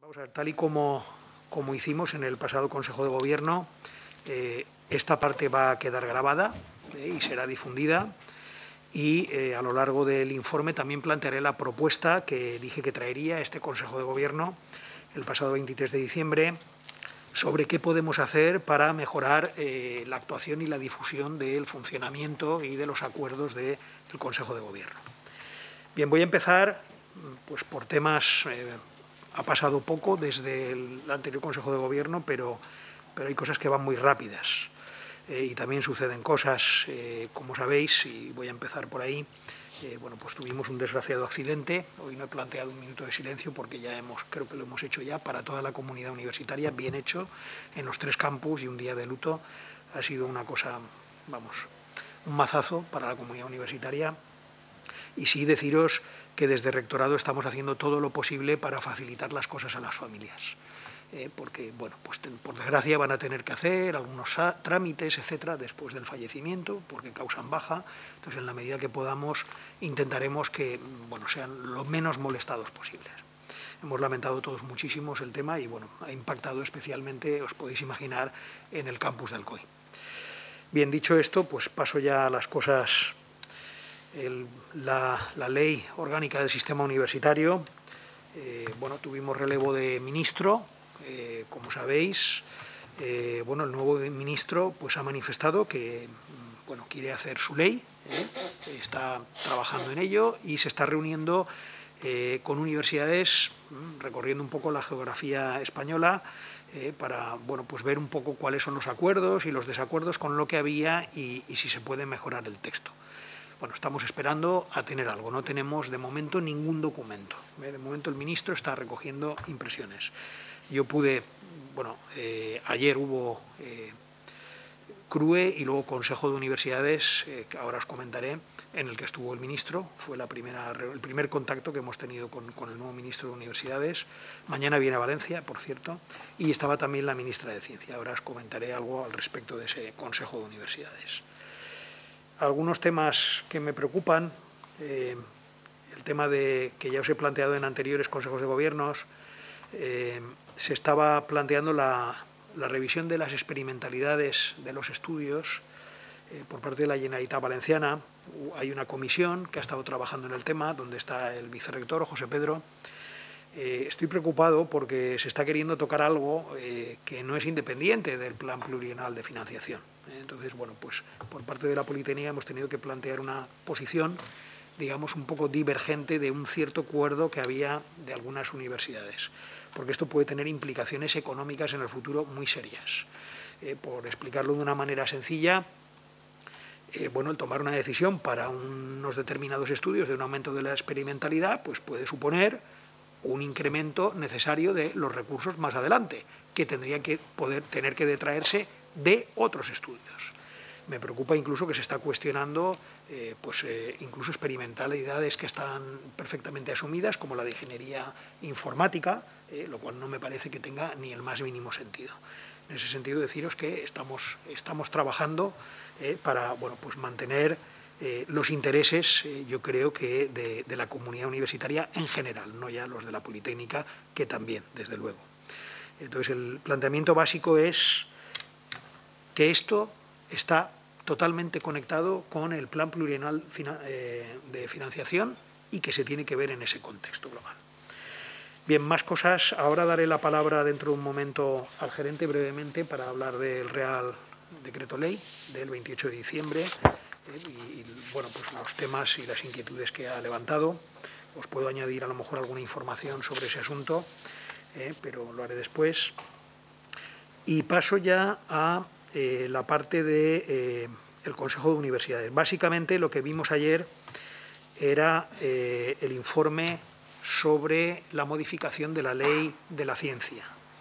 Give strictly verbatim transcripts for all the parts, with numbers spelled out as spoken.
Vamos a ver, tal y como, como hicimos en el pasado Consejo de Gobierno, eh, esta parte va a quedar grabada eh, y será difundida. Y eh, a lo largo del informe también plantearé la propuesta que dije que traería este Consejo de Gobierno el pasado veintitrés de diciembre sobre qué podemos hacer para mejorar eh, la actuación y la difusión del funcionamiento y de los acuerdos de, del Consejo de Gobierno. Bien, voy a empezar pues, por temas... Eh, ha pasado poco desde el anterior Consejo de Gobierno, pero, pero hay cosas que van muy rápidas. Eh, y también suceden cosas, eh, como sabéis, y voy a empezar por ahí, eh, bueno, pues tuvimos un desgraciado accidente. Hoy no he planteado un minuto de silencio porque ya hemos, creo que lo hemos hecho ya para toda la comunidad universitaria, bien hecho, en los tres campus, y un día de luto. Ha sido una cosa, vamos, un mazazo para la comunidad universitaria. Y sí deciros que desde Rectorado estamos haciendo todo lo posible para facilitar las cosas a las familias. Eh, porque, bueno, pues ten, por desgracia van a tener que hacer algunos trámites, etcétera, después del fallecimiento, porque causan baja. Entonces, en la medida que podamos, intentaremos que, bueno, sean lo menos molestados posibles. Hemos lamentado todos muchísimo el tema y, bueno, ha impactado especialmente, os podéis imaginar, en el campus de Alcoy. Bien, dicho esto, pues paso ya a las cosas. El, la, la Ley Orgánica del Sistema Universitario, eh, bueno, tuvimos relevo de ministro, eh, como sabéis. Eh, bueno, el nuevo ministro pues ha manifestado que bueno, quiere hacer su ley, eh, está trabajando en ello y se está reuniendo eh, con universidades, recorriendo un poco la geografía española, eh, para bueno, pues ver un poco cuáles son los acuerdos y los desacuerdos con lo que había y, y si se puede mejorar el texto. Bueno, estamos esperando a tener algo. No tenemos de momento ningún documento. De momento el ministro está recogiendo impresiones. Yo pude, bueno, eh, ayer hubo eh, C R U E y luego Consejo de Universidades, eh, que ahora os comentaré, en el que estuvo el ministro. Fue la primera, el primer contacto que hemos tenido con, con el nuevo ministro de Universidades. Mañana viene a Valencia, por cierto, y estaba también la ministra de Ciencia. Ahora os comentaré algo al respecto de ese Consejo de Universidades. Algunos temas que me preocupan, eh, el tema de que ya os he planteado en anteriores consejos de gobiernos, eh, se estaba planteando la, la revisión de las experimentalidades de los estudios eh, por parte de la Generalitat Valenciana. Hay una comisión que ha estado trabajando en el tema, donde está el vicerrector, José Pedro. Eh, estoy preocupado porque se está queriendo tocar algo eh, que no es independiente del plan plurianual de financiación. Entonces, bueno, pues por parte de la Politécnica hemos tenido que plantear una posición, digamos, un poco divergente de un cierto acuerdo que había de algunas universidades, porque esto puede tener implicaciones económicas en el futuro muy serias. Eh, por explicarlo de una manera sencilla, eh, bueno, el tomar una decisión para unos determinados estudios de un aumento de la experimentalidad, pues puede suponer un incremento necesario de los recursos más adelante, que tendrían que poder tener que detraerse de otros estudios. Me preocupa incluso que se está cuestionando eh, pues, eh, incluso experimentalidades que están perfectamente asumidas, como la de ingeniería informática, eh, lo cual no me parece que tenga ni el más mínimo sentido. En ese sentido, deciros que estamos, estamos trabajando eh, para bueno, pues mantener eh, los intereses, eh, yo creo que de, de la comunidad universitaria en general, no ya los de la Politécnica, que también, desde luego. Entonces, el planteamiento básico es que esto está totalmente conectado con el plan plurianual de financiación y que se tiene que ver en ese contexto global. Bien, más cosas. Ahora daré la palabra dentro de un momento al gerente brevemente para hablar del Real Decreto Ley del veintiocho de diciembre eh, y, y bueno, pues los temas y las inquietudes que ha levantado. Os puedo añadir a lo mejor alguna información sobre ese asunto, eh, pero lo haré después. Y paso ya a Eh, la parte del de, eh, Consejo de Universidades. Básicamente lo que vimos ayer era eh, el informe sobre la modificación de la ley de la ciencia.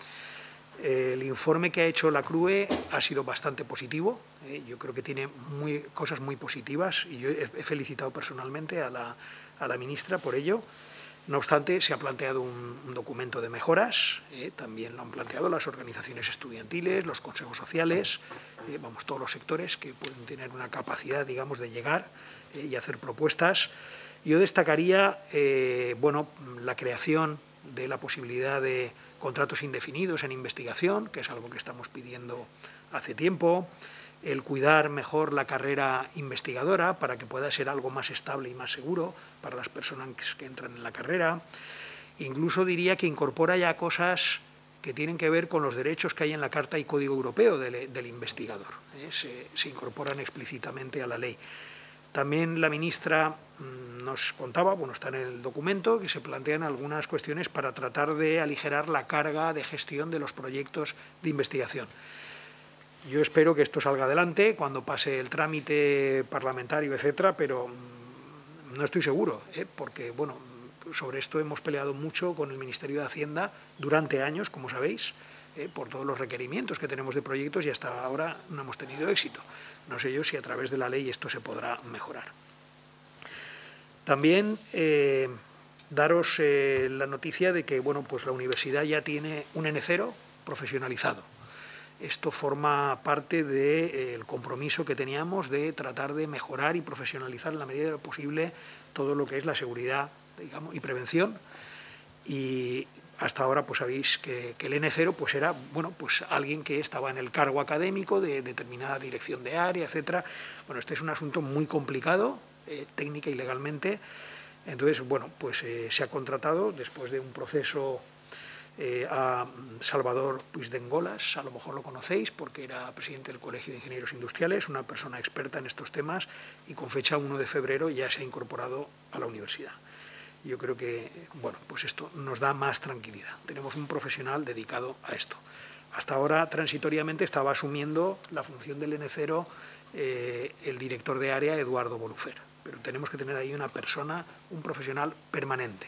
El informe que ha hecho la C R U E ha sido bastante positivo, eh, yo creo que tiene muy, cosas muy positivas y yo he, he felicitado personalmente a la, a la ministra por ello. No obstante, se ha planteado un, un documento de mejoras, eh, también lo han planteado las organizaciones estudiantiles, los consejos sociales, eh, vamos, todos los sectores que pueden tener una capacidad, digamos, de llegar eh, y hacer propuestas. Yo destacaría, eh, bueno, la creación de la posibilidad de contratos indefinidos en investigación, que es algo que estamos pidiendo hace tiempo, el cuidar mejor la carrera investigadora para que pueda ser algo más estable y más seguro para las personas que entran en la carrera. Incluso diría que incorpora ya cosas que tienen que ver con los derechos que hay en la Carta y Código Europeo del, del investigador. ¿eh? Se, se incorporan explícitamente a la ley. También la ministra nos contaba, bueno, está en el documento, que se plantean algunas cuestiones para tratar de aligerar la carga de gestión de los proyectos de investigación. Yo espero que esto salga adelante cuando pase el trámite parlamentario, etcétera, pero no estoy seguro, ¿eh? porque, bueno, sobre esto hemos peleado mucho con el Ministerio de Hacienda durante años, como sabéis, eh, por todos los requerimientos que tenemos de proyectos y hasta ahora no hemos tenido éxito. No sé yo si a través de la ley esto se podrá mejorar. También eh, daros eh, la noticia de que bueno, pues la universidad ya tiene un N cero profesionalizado. Esto forma parte del eh, compromiso que teníamos de tratar de mejorar y profesionalizar en la medida de lo posible todo lo que es la seguridad, digamos, y prevención. Y hasta ahora pues sabéis que, que el N cero pues era bueno, pues alguien que estaba en el cargo académico de determinada dirección de área, etcétera. Bueno, este es un asunto muy complicado, eh, técnica y legalmente. Entonces, bueno, pues eh, se ha contratado después de un proceso eh, a Salvador Puigdengolas, a lo mejor lo conocéis porque era presidente del Colegio de Ingenieros Industriales, una persona experta en estos temas y con fecha uno de febrero ya se ha incorporado a la universidad. Yo creo que, bueno, pues esto nos da más tranquilidad. Tenemos un profesional dedicado a esto. Hasta ahora, transitoriamente, estaba asumiendo la función del N cero eh, el director de área, Eduardo Bolufer. Pero tenemos que tener ahí una persona, un profesional permanente.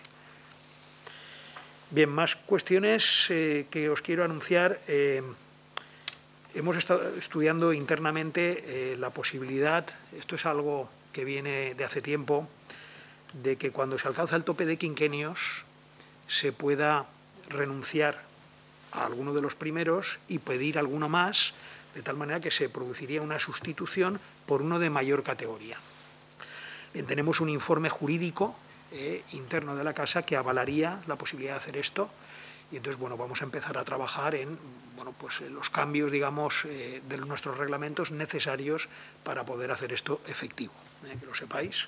Bien, más cuestiones eh, que os quiero anunciar. Eh, hemos estado estudiando internamente eh, la posibilidad, esto es algo que viene de hace tiempo, de que cuando se alcanza el tope de quinquenios se pueda renunciar a alguno de los primeros y pedir alguno más, de tal manera que se produciría una sustitución por uno de mayor categoría. Bien, tenemos un informe jurídico eh, interno de la Casa que avalaría la posibilidad de hacer esto y entonces, bueno, vamos a empezar a trabajar en bueno, pues, los cambios, digamos, eh, de nuestros reglamentos necesarios para poder hacer esto efectivo, eh, que lo sepáis.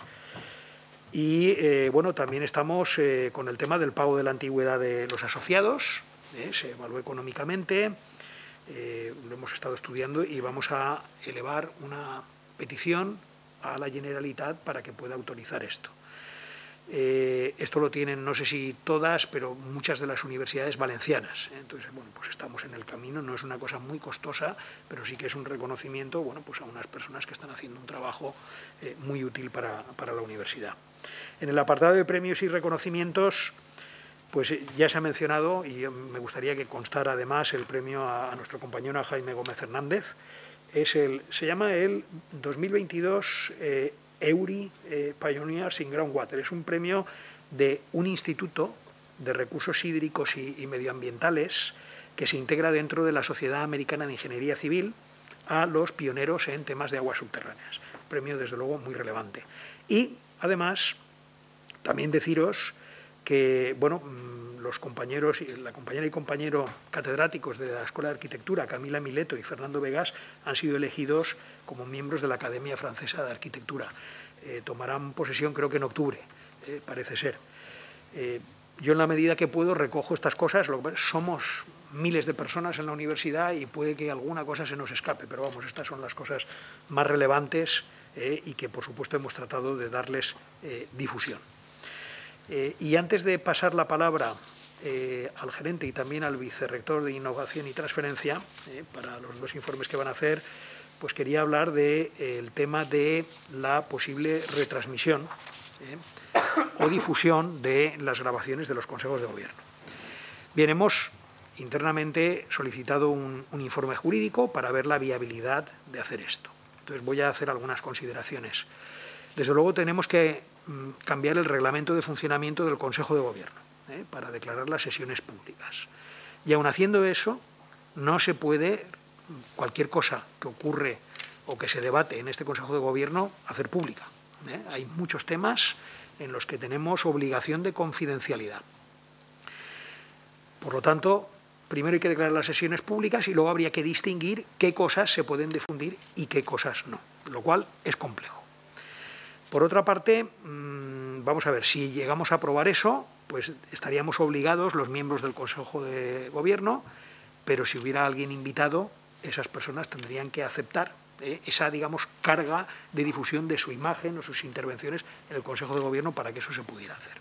Y eh, bueno, también estamos eh, con el tema del pago de la antigüedad de los asociados, eh, se evalúa económicamente, eh, lo hemos estado estudiando y vamos a elevar una petición a la Generalitat para que pueda autorizar esto. Eh, esto lo tienen, no sé si todas, pero muchas de las universidades valencianas. Entonces, bueno, pues estamos en el camino, no es una cosa muy costosa, pero sí que es un reconocimiento, bueno, pues a unas personas que están haciendo un trabajo eh, muy útil para, para la universidad. En el apartado de premios y reconocimientos, pues ya se ha mencionado, y me gustaría que constara además el premio a, a nuestro compañero Jaime Gómez Hernández. Es el, se llama el dos mil veintidós eh, EURI eh, Pioneers in Groundwater. Es un premio de un instituto de recursos hídricos y, y medioambientales que se integra dentro de la Sociedad Americana de Ingeniería Civil a los pioneros en temas de aguas subterráneas. Premio, desde luego, muy relevante. Y, además, también deciros que, bueno, los compañeros, la compañera y compañero catedráticos de la Escuela de Arquitectura, Camila Mileto y Fernando Vegas, han sido elegidos como miembros de la Academia Francesa de Arquitectura. Eh, tomarán posesión, creo que en octubre, eh, parece ser. Eh, yo, en la medida que puedo, recojo estas cosas. Lo que, somos miles de personas en la universidad y puede que alguna cosa se nos escape, pero vamos, estas son las cosas más relevantes eh, y que, por supuesto, hemos tratado de darles eh, difusión. Eh, y antes de pasar la palabra eh, al gerente y también al vicerrector de Innovación y Transferencia, eh, para los dos informes que van a hacer, pues quería hablar del de, tema de la posible retransmisión eh, o difusión de las grabaciones de los consejos de gobierno. Bien, hemos internamente solicitado un, un informe jurídico para ver la viabilidad de hacer esto. Entonces voy a hacer algunas consideraciones. Desde luego tenemos que mm, cambiar el reglamento de funcionamiento del Consejo de Gobierno ¿eh? para declarar las sesiones públicas. Y aun haciendo eso, no se puede cualquier cosa que ocurre o que se debate en este Consejo de Gobierno hacer pública. ¿eh? Hay muchos temas en los que tenemos obligación de confidencialidad. Por lo tanto, primero hay que declarar las sesiones públicas y luego habría que distinguir qué cosas se pueden difundir y qué cosas no, lo cual es complejo. Por otra parte, mmm, vamos a ver, si llegamos a aprobar eso, pues estaríamos obligados los miembros del Consejo de Gobierno, pero si hubiera alguien invitado, esas personas tendrían que aceptar eh, esa, digamos, carga de difusión de su imagen o sus intervenciones en el Consejo de Gobierno para que eso se pudiera hacer.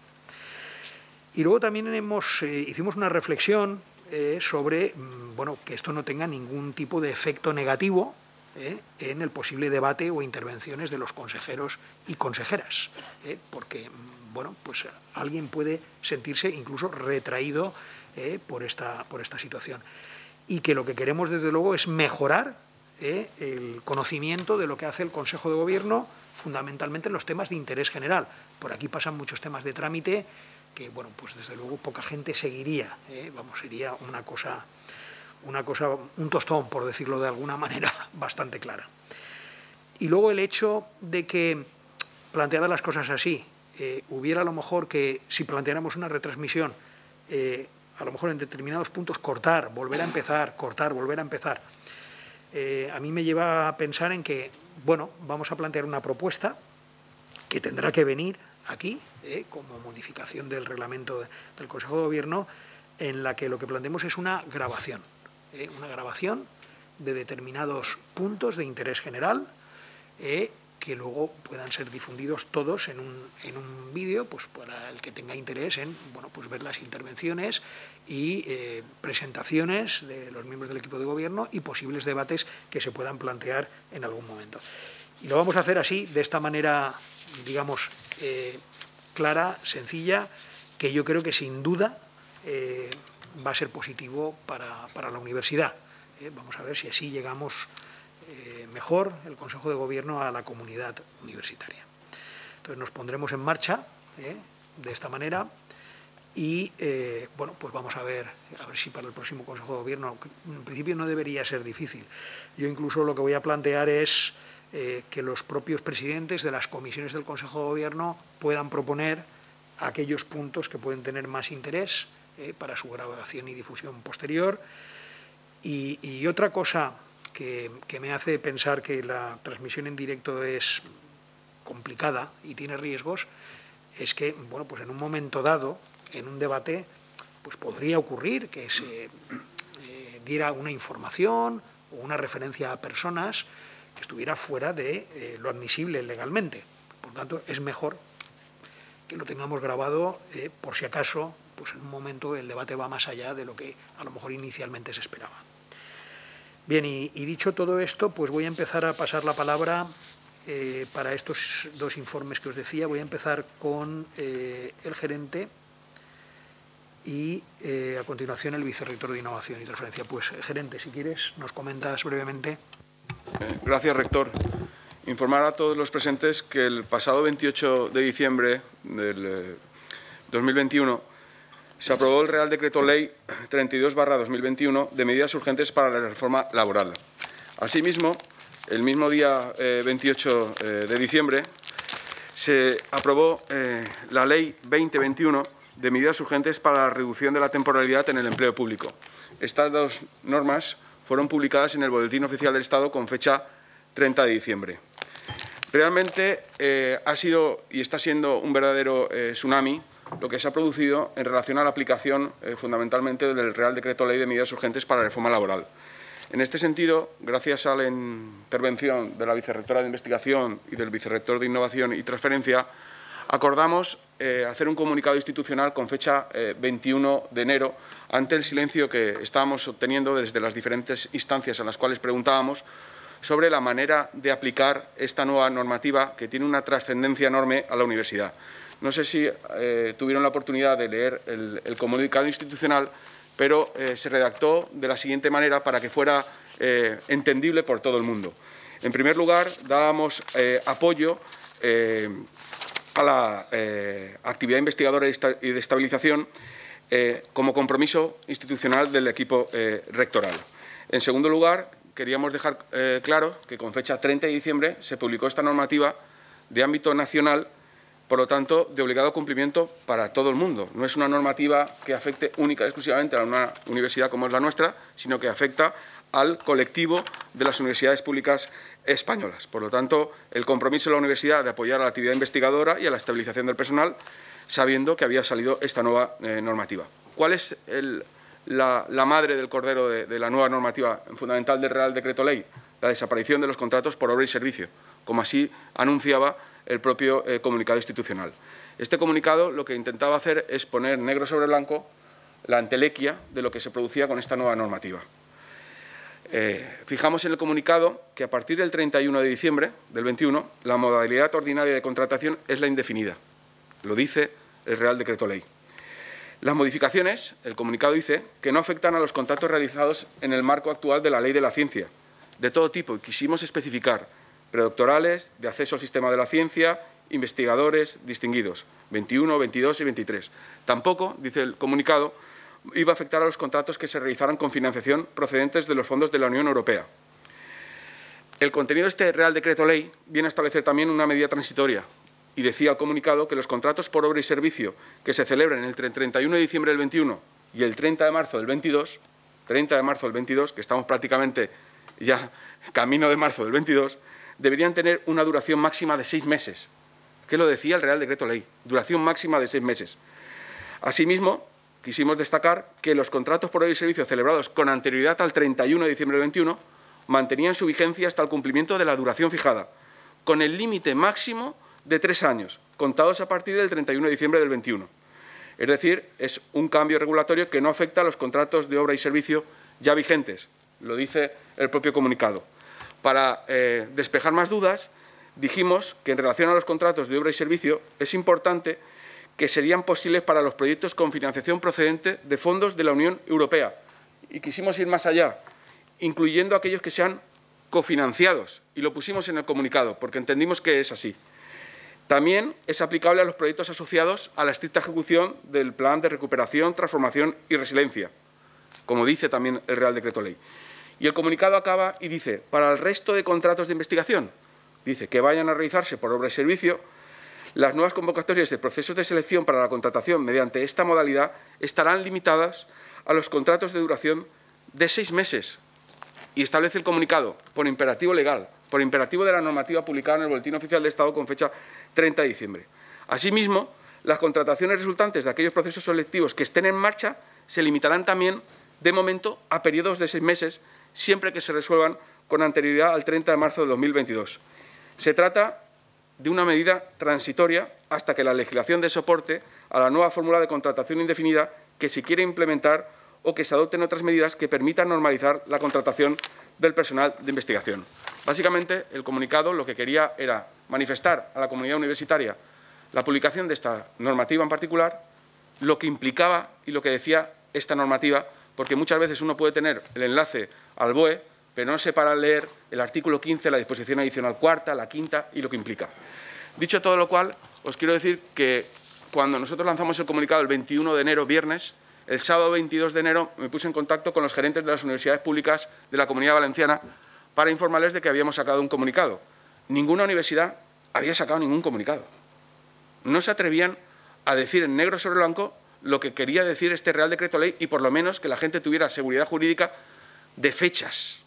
Y luego también hemos, eh, hicimos una reflexión eh, sobre mmm, bueno, que esto no tenga ningún tipo de efecto negativo eh, en el posible debate o intervenciones de los consejeros y consejeras, eh, porque bueno, pues alguien puede sentirse incluso retraído eh, por, esta, por esta situación. Y que lo que queremos, desde luego, es mejorar eh, el conocimiento de lo que hace el Consejo de Gobierno, fundamentalmente en los temas de interés general. Por aquí pasan muchos temas de trámite que, bueno, pues desde luego poca gente seguiría. Eh, vamos, sería una cosa, una cosa, un tostón, por decirlo de alguna manera, bastante clara. Y luego el hecho de que, planteadas las cosas así, eh, hubiera a lo mejor que, si planteáramos una retransmisión, eh, a lo mejor en determinados puntos cortar, volver a empezar, cortar, volver a empezar, eh, a mí me lleva a pensar en que, bueno, vamos a plantear una propuesta que tendrá que venir aquí, eh, como modificación del reglamento de, del Consejo de Gobierno, en la que lo que planteemos es una grabación, eh, una grabación de determinados puntos de interés general, eh, que luego puedan ser difundidos todos en un, en un vídeo, pues para el que tenga interés en, bueno, pues ver las intervenciones y eh, presentaciones de los miembros del equipo de gobierno y posibles debates que se puedan plantear en algún momento. Y lo vamos a hacer así, de esta manera, digamos, eh, clara, sencilla, que yo creo que sin duda eh, va a ser positivo para, para la universidad. Eh, vamos a ver si así llegamos Eh, mejor el Consejo de Gobierno a la comunidad universitaria. Entonces nos pondremos en marcha eh, de esta manera y eh, bueno, pues vamos a ver, a ver si para el próximo Consejo de Gobierno, que en principio no debería ser difícil. Yo incluso lo que voy a plantear es eh, que los propios presidentes de las comisiones del Consejo de Gobierno puedan proponer aquellos puntos que pueden tener más interés eh, para su grabación y difusión posterior. Y, y otra cosa Que, que me hace pensar que la transmisión en directo es complicada y tiene riesgos, es que, bueno, pues en un momento dado, en un debate, pues podría ocurrir que se eh, diera una información o una referencia a personas que estuviera fuera de eh, lo admisible legalmente. Por tanto, es mejor que lo tengamos grabado eh, por si acaso, pues en un momento el debate va más allá de lo que a lo mejor inicialmente se esperaba. Bien, y, y dicho todo esto, pues voy a empezar a pasar la palabra eh, para estos dos informes que os decía. Voy a empezar con eh, el gerente y eh, a continuación el vicerrector de Innovación y Transferencia. Pues, gerente, si quieres, nos comentas brevemente. Gracias, rector. Informar a todos los presentes que el pasado veintiocho de diciembre del eh, dos mil veintiuno se aprobó el Real Decreto Ley treinta y dos barra dos mil veintiuno de medidas urgentes para la reforma laboral. Asimismo, el mismo día eh, veintiocho de diciembre se aprobó eh, la Ley veinte veintiuno de medidas urgentes para la reducción de la temporalidad en el empleo público. Estas dos normas fueron publicadas en el Boletín Oficial del Estado con fecha treinta de diciembre. Realmente eh, ha sido y está siendo un verdadero eh, tsunami lo que se ha producido en relación a la aplicación eh, fundamentalmente del Real Decreto Ley de Medidas Urgentes para la Reforma Laboral. En este sentido, gracias a la intervención de la Vicerrectora de Investigación y del Vicerrector de Innovación y Transferencia, acordamos eh, hacer un comunicado institucional con fecha eh, veintiuno de enero ante el silencio que estábamos obteniendo desde las diferentes instancias a las cuales preguntábamos sobre la manera de aplicar esta nueva normativa que tiene una trascendencia enorme a la universidad. No sé si eh, tuvieron la oportunidad de leer el, el comunicado institucional, pero eh, se redactó de la siguiente manera para que fuera eh, entendible por todo el mundo. En primer lugar, dábamos eh, apoyo eh, a la eh, actividad investigadora y de estabilización eh, como compromiso institucional del equipo eh, rectoral. En segundo lugar, queríamos dejar eh, claro que con fecha treinta de diciembre se publicó esta normativa de ámbito nacional por lo tanto, de obligado cumplimiento para todo el mundo. No es una normativa que afecte única y exclusivamente a una universidad como es la nuestra, sino que afecta al colectivo de las universidades públicas españolas. Por lo tanto, el compromiso de la universidad de apoyar a la actividad investigadora y a la estabilización del personal, sabiendo que había salido esta nueva eh, normativa. ¿Cuál es el, la, la madre del cordero de, de la nueva normativa fundamental del Real Decreto Ley? La desaparición de los contratos por obra y servicio, como así anunciaba el propio eh, comunicado institucional. Este comunicado lo que intentaba hacer es poner negro sobre blanco la entelequia de lo que se producía con esta nueva normativa. Eh, fijamos en el comunicado que a partir del treinta y uno de diciembre del veintiuno la modalidad ordinaria de contratación es la indefinida. Lo dice el Real Decreto Ley. Las modificaciones, el comunicado dice, que no afectan a los contratos realizados en el marco actual de la Ley de la Ciencia, de todo tipo, y quisimos especificar predoctorales, de acceso al sistema de la ciencia, investigadores distinguidos, veintiuno, veintidós y veintitrés. Tampoco, dice el comunicado, iba a afectar a los contratos que se realizaran con financiación procedentes de los fondos de la Unión Europea. El contenido de este Real Decreto Ley viene a establecer también una medida transitoria y decía el comunicado que los contratos por obra y servicio que se celebren entre el treinta y uno de diciembre del veintiuno y el treinta de marzo del veintidós, treinta de marzo del veintidós, que estamos prácticamente ya camino de marzo del veintidós, deberían tener una duración máxima de seis meses. ¿Qué lo decía el Real Decreto Ley? Duración máxima de seis meses. Asimismo, quisimos destacar que los contratos por obra y servicio celebrados con anterioridad al treinta y uno de diciembre del veintiuno mantenían su vigencia hasta el cumplimiento de la duración fijada, con el límite máximo de tres años, contados a partir del treinta y uno de diciembre del veintiuno. Es decir, es un cambio regulatorio que no afecta a los contratos de obra y servicio ya vigentes, lo dice el propio comunicado. Para eh, despejar más dudas, dijimos que en relación a los contratos de obra y servicio es importante que serían posibles para los proyectos con financiación procedente de fondos de la Unión Europea. Y quisimos ir más allá, incluyendo aquellos que sean cofinanciados, y lo pusimos en el comunicado, porque entendimos que es así. También es aplicable a los proyectos asociados a la estricta ejecución del Plan de Recuperación, Transformación y Resiliencia, como dice también el Real Decreto Ley. Y el comunicado acaba y dice, para el resto de contratos de investigación, dice que vayan a realizarse por obra y servicio, las nuevas convocatorias de procesos de selección para la contratación mediante esta modalidad estarán limitadas a los contratos de duración de seis meses. Y establece el comunicado, por imperativo legal, por imperativo de la normativa publicada en el Boletín Oficial de Estado con fecha treinta de diciembre. Asimismo, las contrataciones resultantes de aquellos procesos selectivos que estén en marcha se limitarán también, de momento, a periodos de seis meses, siempre que se resuelvan con anterioridad al treinta de marzo de dos mil veintidós. Se trata de una medida transitoria hasta que la legislación dé soporte a la nueva fórmula de contratación indefinida que se quiere implementar o que se adopten otras medidas que permitan normalizar la contratación del personal de investigación. Básicamente, el comunicado lo que quería era manifestar a la comunidad universitaria la publicación de esta normativa en particular, lo que implicaba y lo que decía esta normativa, porque muchas veces uno puede tener el enlace al B O E, pero no se para leer el artículo quince, la disposición adicional cuarta, la quinta y lo que implica. Dicho todo lo cual, os quiero decir que cuando nosotros lanzamos el comunicado el veintiuno de enero, viernes, el sábado veintidós de enero me puse en contacto con los gerentes de las universidades públicas de la Comunidad Valenciana para informarles de que habíamos sacado un comunicado. Ninguna universidad había sacado ningún comunicado. No se atrevían a decir en negro sobre blanco lo que quería decir este Real Decreto Ley y por lo menos que la gente tuviera seguridad jurídica de fechas.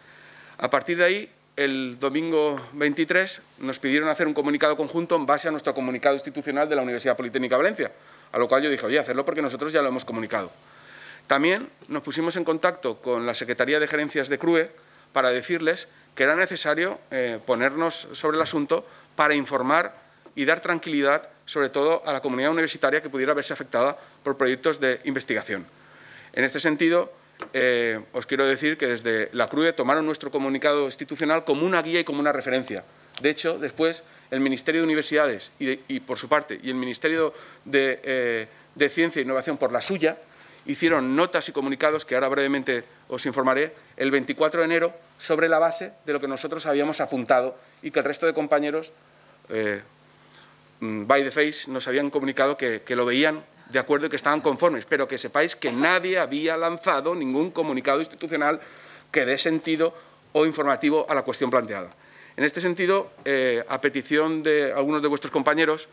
A partir de ahí, el domingo veintitrés nos pidieron hacer un comunicado conjunto en base a nuestro comunicado institucional de la Universidad Politécnica de Valencia, a lo cual yo dije, oye, hacerlo porque nosotros ya lo hemos comunicado. También nos pusimos en contacto con la Secretaría de Gerencias de CRUE para decirles que era necesario eh, ponernos sobre el asunto para informar y dar tranquilidad, sobre todo a la comunidad universitaria que pudiera verse afectada por proyectos de investigación. En este sentido, eh, os quiero decir que desde la CRUE tomaron nuestro comunicado institucional como una guía y como una referencia. De hecho, después, el Ministerio de Universidades y, de, y por su parte, y el Ministerio de, eh, de Ciencia e Innovación por la suya, hicieron notas y comunicados que ahora brevemente os informaré el veinticuatro de enero sobre la base de lo que nosotros habíamos apuntado y que el resto de compañeros, eh, by the face, nos habían comunicado que, que lo veían de acuerdo y que estaban conformes, pero que sepáis que nadie había lanzado ningún comunicado institucional que dé sentido o informativo a la cuestión planteada. En este sentido, eh, a petición de algunos de vuestros compañeros,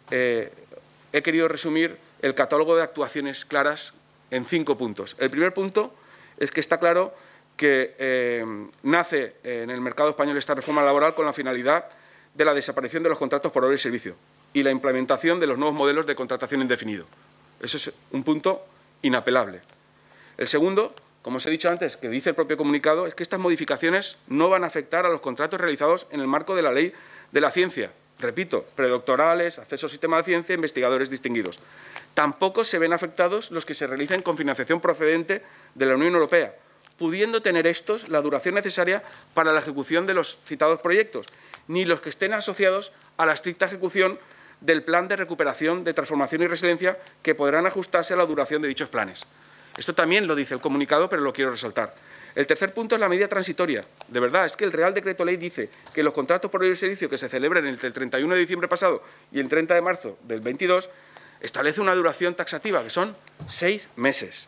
eh, he querido resumir el catálogo de actuaciones claras en cinco puntos. El primer punto es que está claro que eh, nace en el mercado español esta reforma laboral con la finalidad de la desaparición de los contratos por obra y servicio y la implementación de los nuevos modelos de contratación indefinido. Eso es un punto inapelable. El segundo, como os he dicho antes, que dice el propio comunicado, es que estas modificaciones no van a afectar a los contratos realizados en el marco de la Ley de la Ciencia. Repito, predoctorales, acceso al sistema de ciencia, investigadores distinguidos. Tampoco se ven afectados los que se realicen con financiación procedente de la Unión Europea, pudiendo tener estos la duración necesaria para la ejecución de los citados proyectos, ni los que estén asociados a la estricta ejecución del plan de recuperación, de transformación y resiliencia, que podrán ajustarse a la duración de dichos planes. Esto también lo dice el comunicado, pero lo quiero resaltar. El tercer punto es la medida transitoria. De verdad, es que el Real Decreto Ley dice que los contratos por obra y servicio que se celebren entre el treinta y uno de diciembre pasado y el treinta de marzo del veintidós establece una duración taxativa, que son seis meses.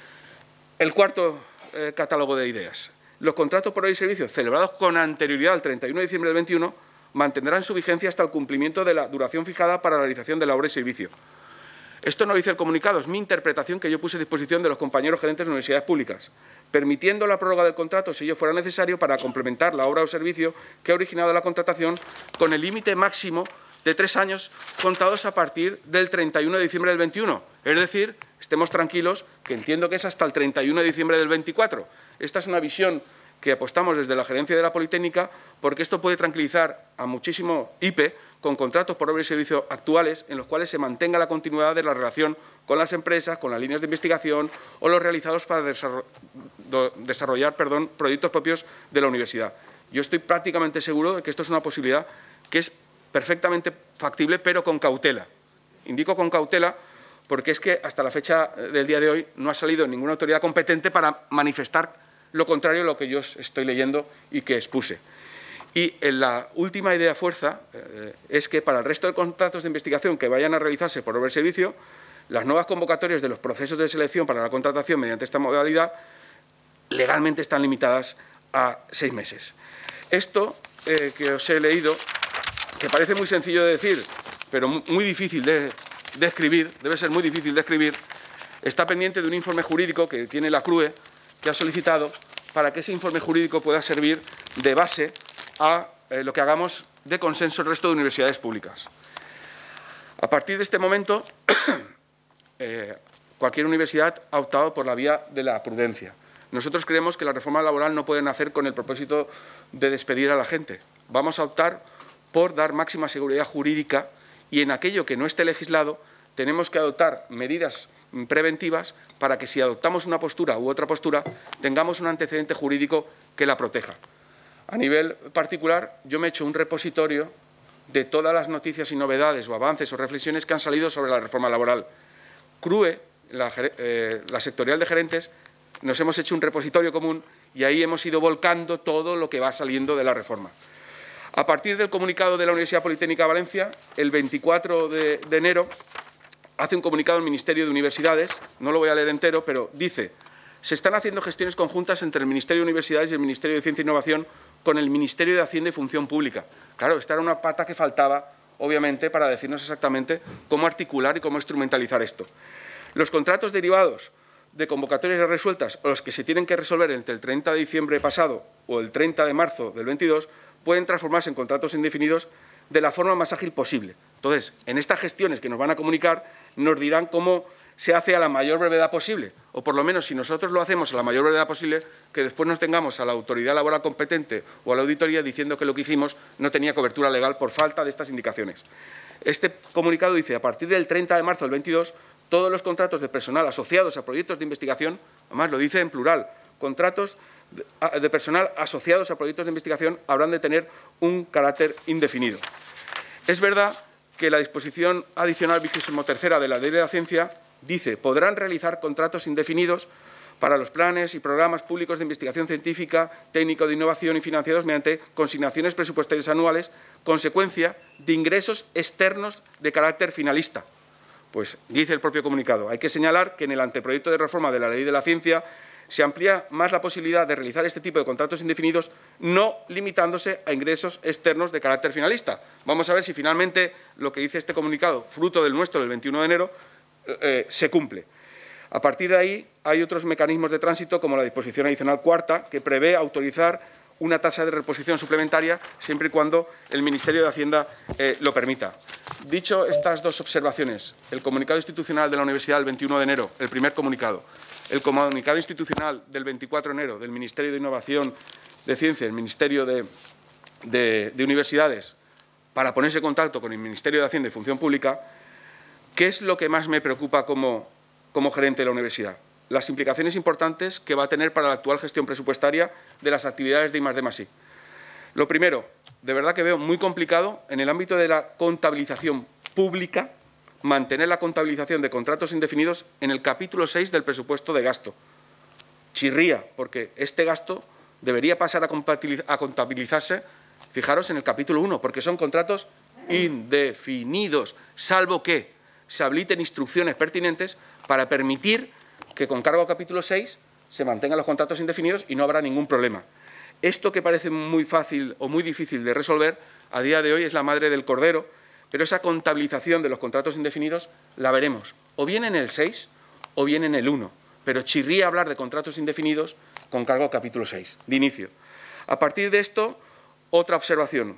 El cuarto eh, catálogo de ideas. Los contratos por obra y servicio celebrados con anterioridad al treinta y uno de diciembre del veintiuno mantendrán su vigencia hasta el cumplimiento de la duración fijada para la realización de la obra y servicio. Esto no lo dice el comunicado, es mi interpretación que yo puse a disposición de los compañeros gerentes de universidades públicas, permitiendo la prórroga del contrato si ello fuera necesario para complementar la obra o servicio que ha originado la contratación con el límite máximo de tres años contados a partir del treinta y uno de diciembre del veintiuno. Es decir, estemos tranquilos, que entiendo que es hasta el treinta y uno de diciembre del veinticuatro. Esta es una visión que apostamos desde la gerencia de la Politécnica, porque esto puede tranquilizar a muchísimo I P E con contratos por obra y servicio actuales en los cuales se mantenga la continuidad de la relación con las empresas, con las líneas de investigación o los realizados para desarrollar perdón, proyectos propios de la universidad. Yo estoy prácticamente seguro de que esto es una posibilidad que es perfectamente factible, pero con cautela. Indico con cautela porque es que hasta la fecha del día de hoy no ha salido ninguna autoridad competente para manifestar lo contrario a lo que yo estoy leyendo y que expuse. Y en la última idea fuerza eh, es que para el resto de contratos de investigación que vayan a realizarse por obra y servicio, las nuevas convocatorias de los procesos de selección para la contratación mediante esta modalidad legalmente están limitadas a seis meses. Esto eh, que os he leído, que parece muy sencillo de decir, pero muy difícil de, de escribir, debe ser muy difícil de escribir, está pendiente de un informe jurídico que tiene la CRUE, que ha solicitado para que ese informe jurídico pueda servir de base a eh, lo que hagamos de consenso el resto de universidades públicas. A partir de este momento, eh, cualquier universidad ha optado por la vía de la prudencia. Nosotros creemos que la reforma laboral no puede nacer con el propósito de despedir a la gente. Vamos a optar por dar máxima seguridad jurídica y en aquello que no esté legislado tenemos que adoptar medidas preventivas para que si adoptamos una postura u otra postura tengamos un antecedente jurídico que la proteja. A nivel particular, yo me he hecho un repositorio de todas las noticias y novedades o avances o reflexiones que han salido sobre la reforma laboral. CRUE, la, eh, la sectorial de gerentes, nos hemos hecho un repositorio común y ahí hemos ido volcando todo lo que va saliendo de la reforma. A partir del comunicado de la Universidad Politécnica de Valencia, el veinticuatro de enero, hace un comunicado el Ministerio de Universidades, no lo voy a leer entero, pero dice: se están haciendo gestiones conjuntas entre el Ministerio de Universidades y el Ministerio de Ciencia e Innovación con el Ministerio de Hacienda y Función Pública. Claro, esta era una pata que faltaba, obviamente, para decirnos exactamente cómo articular y cómo instrumentalizar esto. Los contratos derivados de convocatorias ya resueltas o los que se tienen que resolver entre el treinta de diciembre pasado o el treinta de marzo del veintidós pueden transformarse en contratos indefinidos de la forma más ágil posible. Entonces, en estas gestiones que nos van a comunicar, nos dirán cómo se hace a la mayor brevedad posible, o por lo menos si nosotros lo hacemos a la mayor brevedad posible, que después nos tengamos a la autoridad laboral competente o a la auditoría diciendo que lo que hicimos no tenía cobertura legal por falta de estas indicaciones. Este comunicado dice: a partir del treinta de marzo del veintidós, todos los contratos de personal asociados a proyectos de investigación, además lo dice en plural, contratos de personal asociados a proyectos de investigación habrán de tener un carácter indefinido. Es verdad que la disposición adicional vigésimo tercera de la Ley de la Ciencia dice: podrán realizar contratos indefinidos para los planes y programas públicos de investigación científica, técnico de innovación y financiados mediante consignaciones presupuestarias anuales, consecuencia de ingresos externos de carácter finalista. Pues dice el propio comunicado: hay que señalar que en el anteproyecto de reforma de la Ley de la Ciencia se amplía más la posibilidad de realizar este tipo de contratos indefinidos, no limitándose a ingresos externos de carácter finalista. Vamos a ver si finalmente lo que dice este comunicado, fruto del nuestro del veintiuno de enero, eh, se cumple. A partir de ahí, hay otros mecanismos de tránsito, como la disposición adicional cuarta, que prevé autorizar una tasa de reposición suplementaria siempre y cuando el Ministerio de Hacienda eh, lo permita. Dicho estas dos observaciones, el comunicado institucional de la Universidad del veintiuno de enero, el primer comunicado, el comunicado institucional del veinticuatro de enero del Ministerio de Innovación, de Ciencia, el Ministerio de, de, de Universidades, para ponerse en contacto con el Ministerio de Hacienda y Función Pública, ¿qué es lo que más me preocupa como, como gerente de la universidad? Las implicaciones importantes que va a tener para la actual gestión presupuestaria de las actividades de I más D más I. Lo primero, de verdad que veo muy complicado en el ámbito de la contabilización pública mantener la contabilización de contratos indefinidos en el capítulo seis del presupuesto de gasto. Chirría, porque este gasto debería pasar a contabilizarse, fijaros, en el capítulo uno, porque son contratos indefinidos, salvo que se habiliten instrucciones pertinentes para permitir que con cargo a capítulo seis se mantengan los contratos indefinidos y no habrá ningún problema. Esto que parece muy fácil o muy difícil de resolver, a día de hoy es la madre del cordero, pero esa contabilización de los contratos indefinidos la veremos o bien en el seis o bien en el uno, pero chirría hablar de contratos indefinidos con cargo a capítulo seis, de inicio. A partir de esto, otra observación.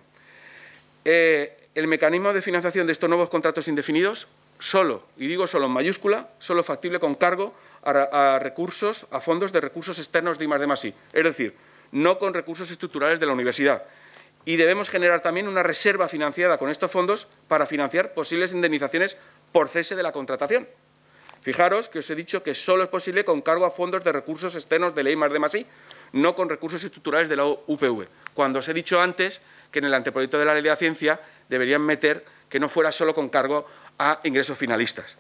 Eh, el mecanismo de financiación de estos nuevos contratos indefinidos, solo, y digo solo en mayúscula, solo factible con cargo a, a recursos, a fondos de recursos externos de I más D más I, es decir, no con recursos estructurales de la universidad. Y debemos generar también una reserva financiada con estos fondos para financiar posibles indemnizaciones por cese de la contratación. Fijaros que os he dicho que solo es posible con cargo a fondos de recursos externos de la I más D más I, no con recursos estructurales de la U P V. Cuando os he dicho antes que en el anteproyecto de la Ley de la Ciencia deberían meter que no fuera solo con cargo a ingresos finalistas.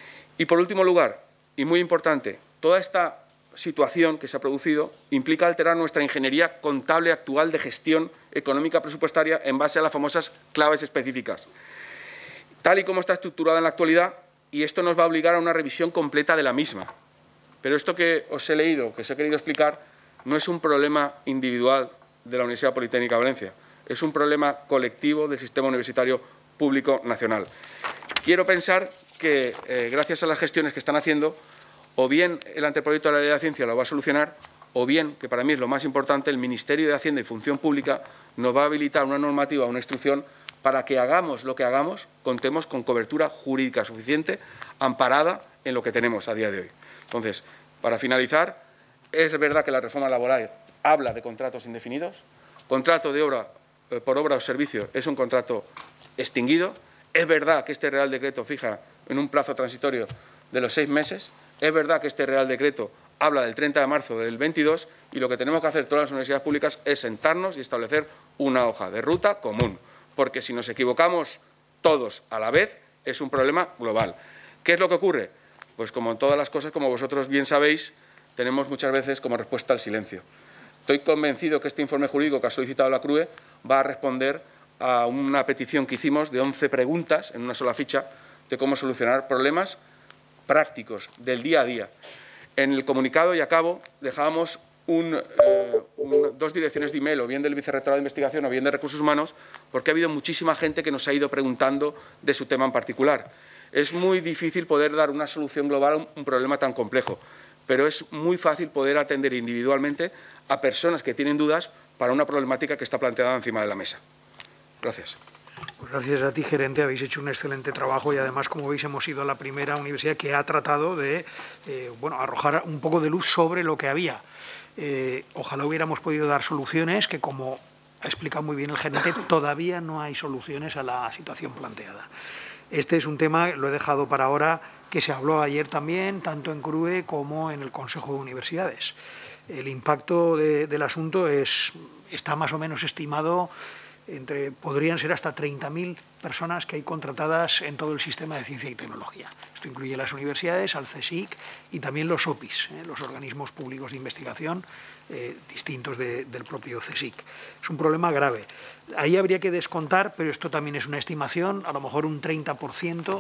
Y por último lugar, y muy importante, toda esta situación que se ha producido implica alterar nuestra ingeniería contable actual de gestión económica presupuestaria en base a las famosas claves específicas, tal y como está estructurada en la actualidad, y esto nos va a obligar a una revisión completa de la misma. Pero esto que os he leído, que os he querido explicar, no es un problema individual de la Universidad Politécnica de Valencia, es un problema colectivo del sistema universitario público nacional. Quiero pensar que, eh, gracias a las gestiones que están haciendo, o bien el anteproyecto de la Ley de la Ciencia lo va a solucionar, o bien, que para mí es lo más importante, el Ministerio de Hacienda y Función Pública nos va a habilitar una normativa, una instrucción, para que hagamos lo que hagamos, contemos con cobertura jurídica suficiente, amparada en lo que tenemos a día de hoy. Entonces, para finalizar, es verdad que la reforma laboral habla de contratos indefinidos. Contrato de obra eh, por obra o servicio es un contrato extinguido. Es verdad que este Real Decreto fija en un plazo transitorio de los seis meses. Es verdad que este Real Decreto habla del treinta de marzo del veintidós y lo que tenemos que hacer todas las universidades públicas es sentarnos y establecer una hoja de ruta común, porque si nos equivocamos todos a la vez es un problema global. ¿Qué es lo que ocurre? Pues como en todas las cosas, como vosotros bien sabéis, tenemos muchas veces como respuesta al silencio. Estoy convencido que este informe jurídico que ha solicitado la CRUE va a responder a una petición que hicimos de once preguntas en una sola ficha de cómo solucionar problemas prácticos del día a día. En el comunicado, y acabo, dejábamos un, eh, un, dos direcciones de email, o bien del Vicerrectorado de Investigación o bien de Recursos Humanos, porque ha habido muchísima gente que nos ha ido preguntando de su tema en particular. Es muy difícil poder dar una solución global a un, un problema tan complejo, pero es muy fácil poder atender individualmente a personas que tienen dudas para una problemática que está planteada encima de la mesa. Gracias. Pues gracias a ti, gerente, habéis hecho un excelente trabajo y además, como veis, hemos sido la primera universidad que ha tratado de eh, bueno, arrojar un poco de luz sobre lo que había. Eh, ojalá hubiéramos podido dar soluciones que, como ha explicado muy bien el gerente, todavía no hay soluciones a la situación planteada. Este es un tema, lo he dejado para ahora, que se habló ayer también, tanto en CRUE como en el Consejo de Universidades. El impacto de, del asunto es, está más o menos estimado entre, podrían ser hasta treinta mil personas que hay contratadas en todo el sistema de ciencia y tecnología. Esto incluye las universidades, al CSIC y también los O P I S, ¿eh? los organismos públicos de investigación eh, distintos de, del propio CSIC. Es un problema grave. Ahí habría que descontar, pero esto también es una estimación, a lo mejor un treinta por ciento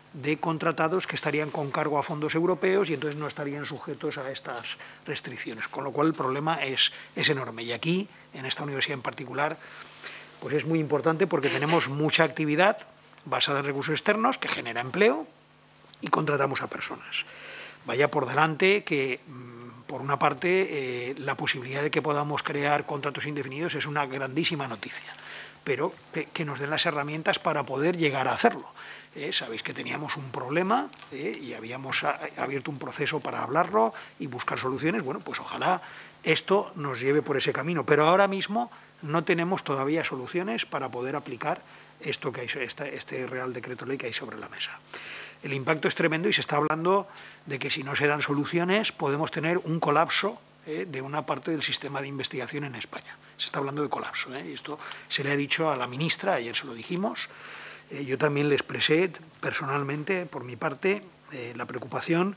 de contratados que estarían con cargo a fondos europeos y entonces no estarían sujetos a estas restricciones, con lo cual el problema es, es enorme. Y aquí, en esta universidad en particular, pues es muy importante porque tenemos mucha actividad basada en recursos externos que genera empleo y contratamos a personas. Vaya por delante que, por una parte, eh, la posibilidad de que podamos crear contratos indefinidos es una grandísima noticia, pero que, que nos den las herramientas para poder llegar a hacerlo. Eh, sabéis que teníamos un problema eh, y habíamos a, abierto un proceso para hablarlo y buscar soluciones. Bueno, pues ojalá esto nos lleve por ese camino, pero ahora mismo no tenemos todavía soluciones para poder aplicar esto que hay, este, este Real Decreto Ley que hay sobre la mesa. El impacto es tremendo y se está hablando de que si no se dan soluciones podemos tener un colapso eh, de una parte del sistema de investigación en España. Se está hablando de colapso. Eh, y esto se le ha dicho a la ministra, ayer se lo dijimos. Eh, yo también le expresé personalmente, por mi parte, eh, la preocupación.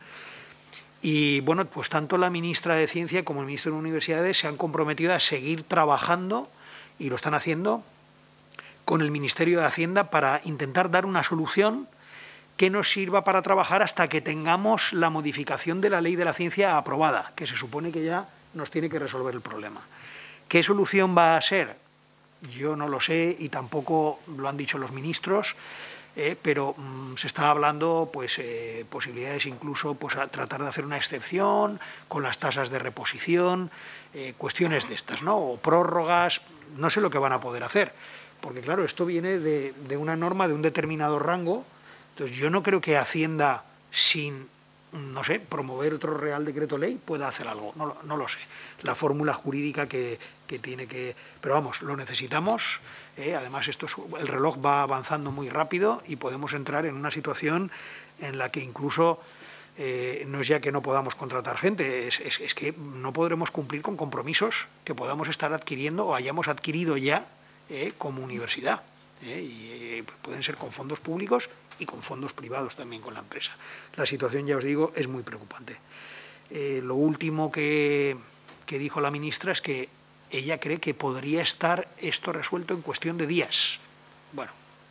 Y bueno, pues tanto la ministra de Ciencia como el ministro de Universidades se han comprometido a seguir trabajando, y lo están haciendo, con el Ministerio de Hacienda para intentar dar una solución que nos sirva para trabajar hasta que tengamos la modificación de la Ley de la Ciencia aprobada, que se supone que ya nos tiene que resolver el problema. ¿Qué solución va a ser? Yo no lo sé y tampoco lo han dicho los ministros, eh, pero mmm, se está hablando pues eh, posibilidades incluso pues a tratar de hacer una excepción con las tasas de reposición, eh, cuestiones de estas, ¿no? O prórrogas, no sé lo que van a poder hacer, porque claro, esto viene de, de una norma de un determinado rango. Entonces yo no creo que Hacienda, sin, no sé, promover otro Real Decreto Ley, pueda hacer algo, no, no lo sé. La fórmula jurídica que, que tiene que... Pero vamos, lo necesitamos, eh, además esto es, el reloj va avanzando muy rápido y podemos entrar en una situación en la que incluso eh, no es ya que no podamos contratar gente, es, es, es que no podremos cumplir con compromisos que podamos estar adquiriendo o hayamos adquirido ya eh, como universidad. Eh, y eh, pueden ser con fondos públicos y con fondos privados también con la empresa. La situación, ya os digo, es muy preocupante. Eh, lo último que, que dijo la ministra es que ella cree que podría estar esto resuelto en cuestión de días. Bueno,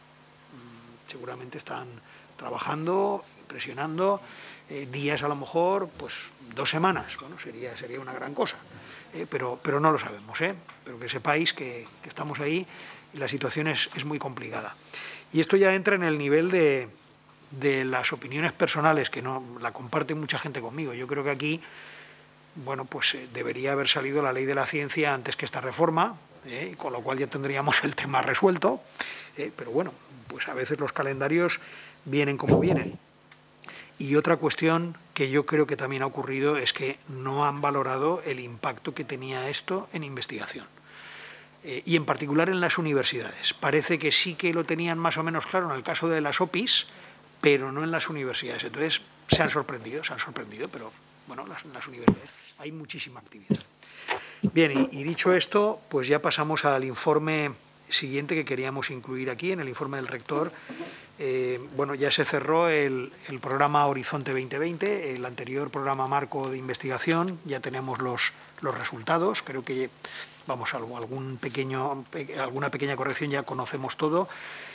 seguramente están trabajando, presionando, eh, días a lo mejor, pues dos semanas, bueno, sería, sería una gran cosa, eh, pero, pero no lo sabemos, ¿eh? Pero que sepáis que, que estamos ahí y la situación es, es muy complicada. Y esto ya entra en el nivel de, de las opiniones personales, que no la comparte mucha gente conmigo. Yo creo que aquí, bueno, pues eh, debería haber salido la Ley de la Ciencia antes que esta reforma, eh, con lo cual ya tendríamos el tema resuelto, eh, pero bueno, pues a veces los calendarios vienen como vienen. Y otra cuestión que yo creo que también ha ocurrido es que no han valorado el impacto que tenía esto en investigación. Eh, y en particular en las universidades. Parece que sí que lo tenían más o menos claro en el caso de las O P Is, pero no en las universidades. Entonces se han sorprendido, se han sorprendido, pero bueno, las, en las universidades hay muchísima actividad. Bien, y, y dicho esto, pues ya pasamos al informe siguiente que queríamos incluir aquí, en el informe del rector. Eh, bueno, ya se cerró el, el programa Horizonte veinte veinte, el anterior programa marco de investigación, ya tenemos los, los resultados, creo que, vamos, algún pequeño, alguna pequeña corrección ya conocemos todo.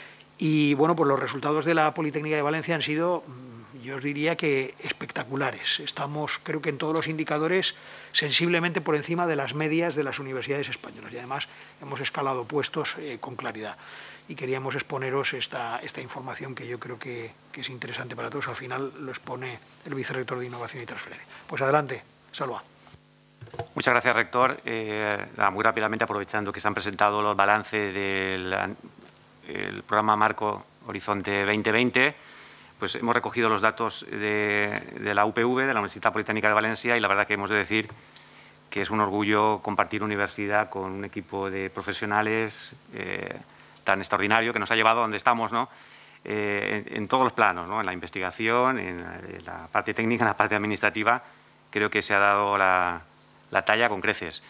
Y bueno, pues los resultados de la Politécnica de Valencia han sido, yo os diría que espectaculares. Estamos, creo que en todos los indicadores, sensiblemente por encima de las medias de las universidades españolas. Y además hemos escalado puestos eh, con claridad. Y queríamos exponeros esta, esta información que yo creo que, que es interesante para todos. Al final lo expone el vicerrector de Innovación y Transferencia. Pues adelante, Salva. Muchas gracias, rector. Eh, muy rápidamente, aprovechando que se han presentado los balances del el programa Marco Horizonte veinte veinte, pues hemos recogido los datos de, de la U P V, de la Universidad Politécnica de Valencia, y la verdad que hemos de decir que es un orgullo compartir universidad con un equipo de profesionales eh, tan extraordinario que nos ha llevado a donde estamos, ¿no? Eh, en, en todos los planos, ¿no? En la investigación, en, en la parte técnica, en la parte administrativa, creo que se ha dado la, la talla con creces.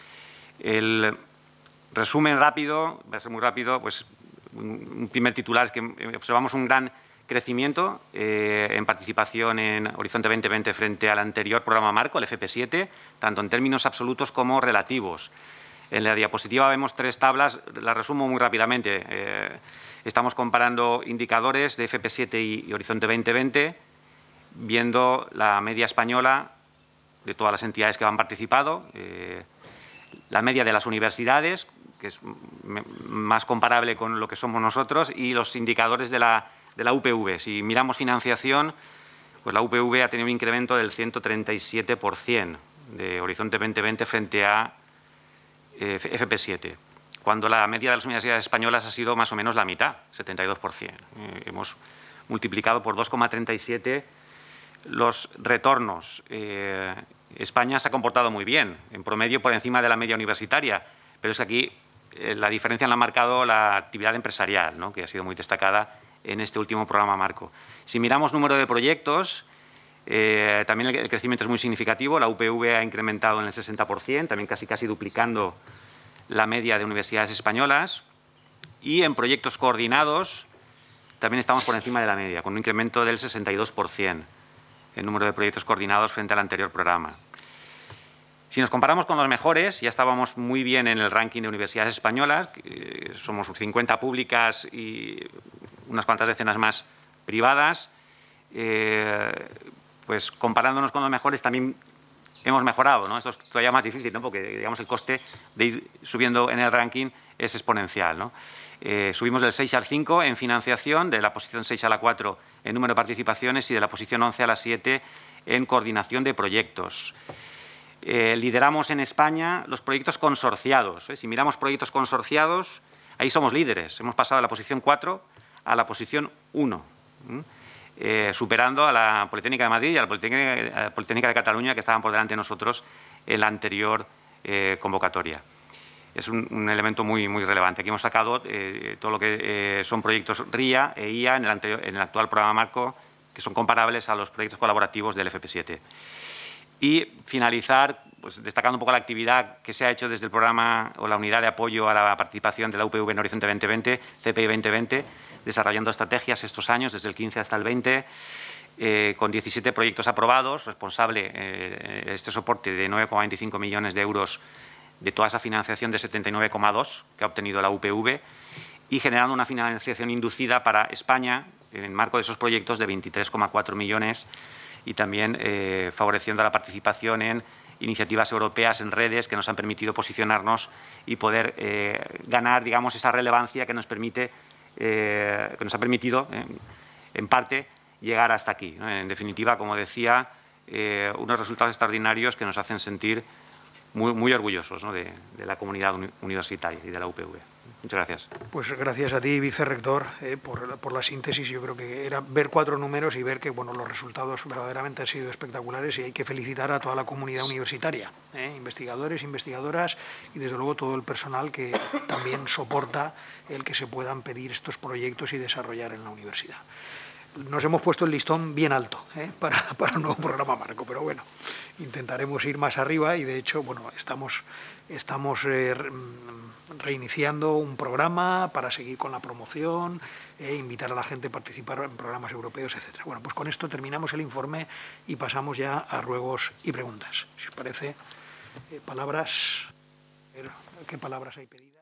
El resumen rápido, va a ser muy rápido, pues un primer titular es que observamos un gran crecimiento eh, en participación en Horizonte veinte veinte frente al anterior programa marco, el F P siete, tanto en términos absolutos como relativos. En la diapositiva vemos tres tablas, las resumo muy rápidamente. Eh, Estamos comparando indicadores de F P siete y, y Horizonte veinte veinte, viendo la media española de todas las entidades que han participado, eh, la media de las universidades, que es más comparable con lo que somos nosotros, y los indicadores de la, de la U P V. Si miramos financiación, pues la U P V ha tenido un incremento del ciento treinta y siete por cien de Horizonte veinte veinte frente a eh, F P siete, cuando la media de las universidades españolas ha sido más o menos la mitad, setenta y dos por cien. Eh, hemos multiplicado por dos coma treinta y siete los retornos. Eh, España se ha comportado muy bien, en promedio por encima de la media universitaria, pero es que aquí eh, la diferencia la ha marcado la actividad empresarial, ¿no?, que ha sido muy destacada en este último programa marco. Si miramos número de proyectos, eh, también el, el crecimiento es muy significativo. La U P V ha incrementado en el sesenta por cien, también casi casi duplicando la media de universidades españolas, y en proyectos coordinados también estamos por encima de la media, con un incremento del sesenta y dos por cien el número de proyectos coordinados frente al anterior programa. Si nos comparamos con los mejores, ya estábamos muy bien en el ranking de universidades españolas, eh, somos cincuenta públicas y unas cuantas decenas más privadas. Eh, pues comparándonos con los mejores también hemos mejorado, ¿no? Esto es todavía más difícil, ¿no?, porque digamos el coste de ir subiendo en el ranking es exponencial, ¿no? Eh, subimos del seis al cinco en financiación, de la posición seis a la cuatro en número de participaciones y de la posición once a la siete en coordinación de proyectos. Eh, lideramos en España los proyectos consorciados, ¿eh? Si miramos proyectos consorciados, ahí somos líderes. Hemos pasado de la posición cuatro a la posición uno, ¿eh? Eh, superando a la Politécnica de Madrid y a la Politécnica, a la Politécnica de Cataluña, que estaban por delante de nosotros en la anterior eh, convocatoria. Es un, un elemento muy, muy relevante. Aquí hemos sacado eh, todo lo que eh, son proyectos R I A e I A en el, anterior, en el actual programa marco, que son comparables a los proyectos colaborativos del F P siete. Y finalizar, pues, destacando un poco la actividad que se ha hecho desde el programa o la unidad de apoyo a la participación de la U P V en Horizonte veinte veinte, C P I veinte veinte, desarrollando estrategias estos años, desde el quince hasta el veinte, eh, con diecisiete proyectos aprobados, responsable eh, este soporte de nueve coma veinticinco millones de euros de toda esa financiación de setenta y nueve coma dos que ha obtenido la U P V, y generando una financiación inducida para España en el marco de esos proyectos de veintitrés coma cuatro millones, y también eh, favoreciendo la participación en iniciativas europeas en redes que nos han permitido posicionarnos y poder eh, ganar, digamos, esa relevancia que nos permite, eh, que nos ha permitido, eh, en parte, llegar hasta aquí, ¿no? En definitiva, como decía, eh, unos resultados extraordinarios que nos hacen sentir muy, muy orgullosos, ¿no?, de, de la comunidad uni universitaria y de la U P V. Muchas gracias. Pues gracias a ti, vicerrector, eh, por, por la síntesis. Yo creo que era ver cuatro números y ver que, bueno, los resultados verdaderamente han sido espectaculares, y hay que felicitar a toda la comunidad universitaria, eh, investigadores, investigadoras y, desde luego, todo el personal que también soporta el que se puedan pedir estos proyectos y desarrollar en la universidad. Nos hemos puesto el listón bien alto, ¿eh?, para, para un nuevo programa marco, pero bueno, intentaremos ir más arriba y, de hecho, bueno, estamos, estamos eh, reiniciando un programa para seguir con la promoción, eh, invitar a la gente a participar en programas europeos, etcétera. Bueno, pues con esto terminamos el informe y pasamos ya a ruegos y preguntas. Si os parece, eh, palabras, ¿qué palabras hay pedidas?